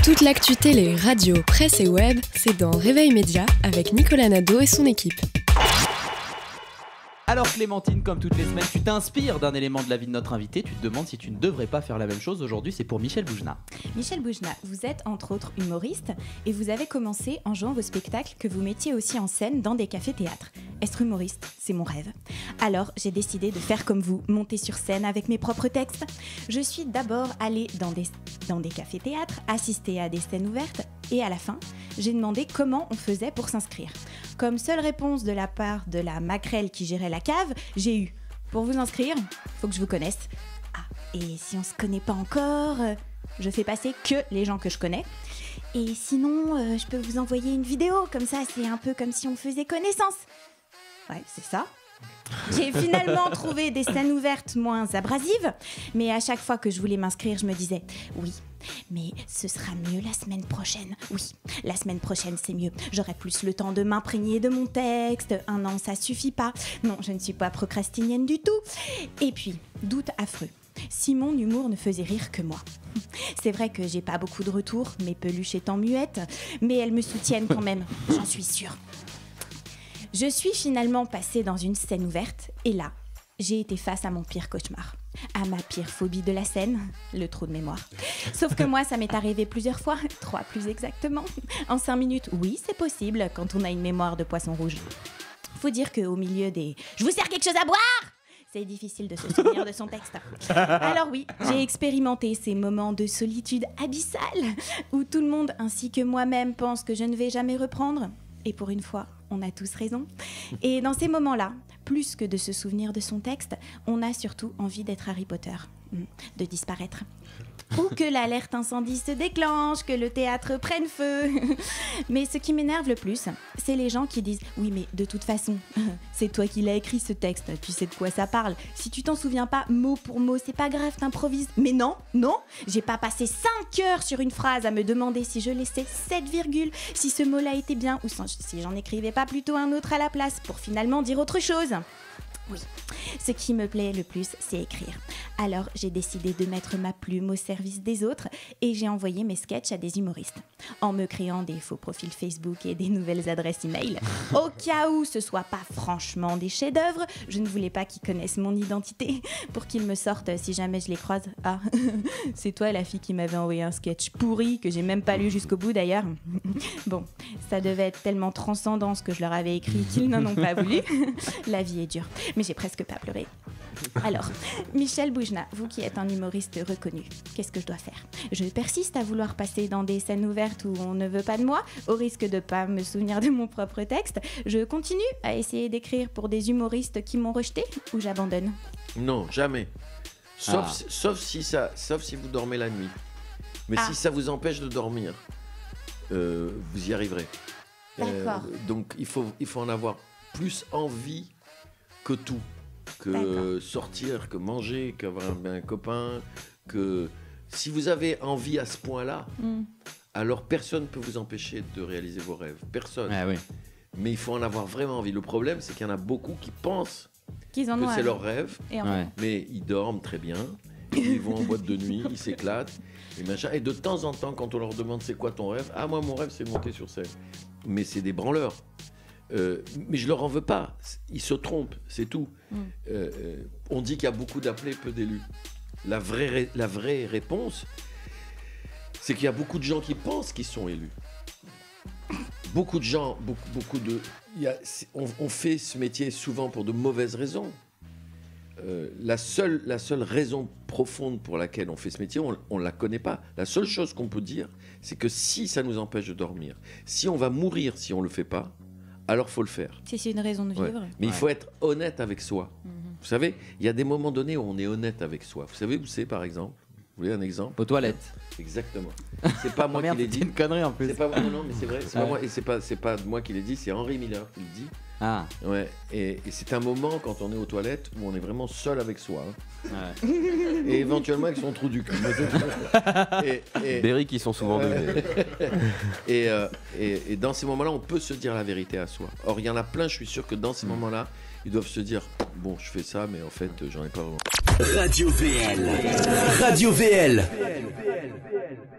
Toute l'actu télé, radio, presse et web, c'est dans Réveil Média avec Nicolas Nadeau et son équipe. Alors Clémentine, comme toutes les semaines, tu t'inspires d'un élément de la vie de notre invité. Tu te demandes si tu ne devrais pas faire la même chose. Aujourd'hui, c'est pour Michel Boujna. Michel Boujna, vous êtes entre autres humoriste et vous avez commencé en jouant vos spectacles que vous mettiez aussi en scène dans des cafés-théâtres. Être humoriste, c'est mon rêve. Alors, j'ai décidé de faire comme vous, monter sur scène avec mes propres textes. Je suis d'abord allée dans des cafés-théâtres, assister à des scènes ouvertes et à la fin, j'ai demandé comment on faisait pour s'inscrire. Comme seule réponse de la part de la maquerelle qui gérait la cave, j'ai eu « Pour vous inscrire, faut que je vous connaisse. Ah, et si on se connaît pas encore, je fais passer que les gens que je connais. Et sinon, je peux vous envoyer une vidéo, comme ça, c'est un peu comme si on faisait connaissance. » Ouais, c'est ça. J'ai finalement trouvé des scènes ouvertes moins abrasives, mais à chaque fois que je voulais m'inscrire, je me disais « Oui, mais ce sera mieux la semaine prochaine. Oui, la semaine prochaine, c'est mieux. J'aurai plus le temps de m'imprégner de mon texte. Un an, ça suffit pas. Non, je ne suis pas procrastinienne du tout. » Et puis, doute affreux. Si mon humour ne faisait rire que moi. C'est vrai que j'ai pas beaucoup de retours, mes peluches étant muettes, mais elles me soutiennent quand même, j'en suis sûre. Je suis finalement passée dans une scène ouverte et là, j'ai été face à mon pire cauchemar, à ma pire phobie de la scène, le trou de mémoire. Sauf que moi, ça m'est arrivé plusieurs fois, 3 plus exactement, en 5 minutes. Oui, c'est possible quand on a une mémoire de poisson rouge. Faut dire qu'au milieu des « Je vous sers quelque chose à boire !» c'est difficile de se souvenir de son texte. Alors oui, j'ai expérimenté ces moments de solitude abyssale où tout le monde ainsi que moi-même pense que je ne vais jamais reprendre. Et pour une fois, on a tous raison. Et dans ces moments-là, plus que de se souvenir de son texte, on a surtout envie d'être Harry Potter, de disparaître. Ou que l'alerte incendie se déclenche, que le théâtre prenne feu. Mais ce qui m'énerve le plus, c'est les gens qui disent « Oui, mais de toute façon, c'est toi qui l'as écrit ce texte, tu sais de quoi ça parle. Si tu t'en souviens pas mot pour mot, c'est pas grave, t'improvises. » Mais non, j'ai pas passé 5 heures sur une phrase à me demander si je laissais 7 virgules, si ce mot-là était bien, ou si j'en écrivais pas plutôt un autre à la place, pour finalement dire autre chose. Oui, ce qui me plaît le plus, c'est écrire. Alors, j'ai décidé de mettre ma plume au service des autres et j'ai envoyé mes sketchs à des humoristes, en me créant des faux profils Facebook et des nouvelles adresses email. Au cas où ce soit pas franchement des chefs-d'œuvre, je ne voulais pas qu'ils connaissent mon identité pour qu'ils me sortent si jamais je les croise. Ah, c'est toi la fille qui m'avait envoyé un sketch pourri que j'ai même pas lu jusqu'au bout d'ailleurs. Bon, ça devait être tellement transcendant ce que je leur avais écrit qu'ils n'en ont pas voulu. La vie est dure. Mais j'ai presque pas pleuré. Alors, Michel Boujna, vous qui êtes un humoriste reconnu, qu'est-ce que je dois faire ? Je persiste à vouloir passer dans des scènes ouvertes où on ne veut pas de moi, au risque de pas me souvenir de mon propre texte. Je continue à essayer d'écrire pour des humoristes qui m'ont rejeté ou j'abandonne ? Non, jamais. Sauf si vous dormez la nuit. Mais si ça vous empêche de dormir, vous y arriverez. D'accord. Donc il faut en avoir plus envie que tout, que sortir, que manger, qu'avoir un copain, que si vous avez envie à ce point-là, alors personne ne peut vous empêcher de réaliser vos rêves, personne. Ah oui. Mais il faut en avoir vraiment envie. Le problème, c'est qu'il y en a beaucoup qui pensent qu'ils en que ont c'est leur rêve, Ouais. mais ils dorment très bien, ils vont en boîte de nuit, ils s'éclatent, et machin. Et de temps en temps, quand on leur demande c'est quoi ton rêve, ah moi mon rêve c'est de monter sur scène. Mais c'est des branleurs. Mais je leur en veux pas, ils se trompent, c'est tout. On dit qu'il y a beaucoup d'appelés, peu d'élus. La vraie réponse, c'est qu'il y a beaucoup de gens qui pensent qu'ils sont élus. Beaucoup de gens, on fait ce métier souvent pour de mauvaises raisons. La seule raison profonde pour laquelle on fait ce métier, on ne la connaît pas. La seule chose qu'on peut dire, c'est que si ça nous empêche de dormir, si on va mourir si on ne le fait pas, alors faut le faire. Si c'est une raison de vivre. Ouais. Mais il faut être honnête avec soi. Vous savez, il y a des moments donnés où on est honnête avec soi. Vous savez où c'est, par exemple ? Vous voulez un exemple ? Aux toilettes. Exactement. C'est pas moi qui l'ai dit. C'est une connerie en plus. C'est pas moi, non, mais c'est vrai. C'est pas moi, et c'est pas moi qui l'ai dit, c'est Henry Miller qui le dit. Ah. Ouais. Et c'est un moment quand on est aux toilettes où on est vraiment seul avec soi. Ouais. Et éventuellement avec son trou du cul. Berry qui sont souvent donnés. Et dans ces moments-là, on peut se dire la vérité à soi. Or, il y en a plein, je suis sûr que dans ces moments-là, ils doivent se dire bon, je fais ça, mais en fait, j'en ai pas vraiment. Radio VL. Radio VL.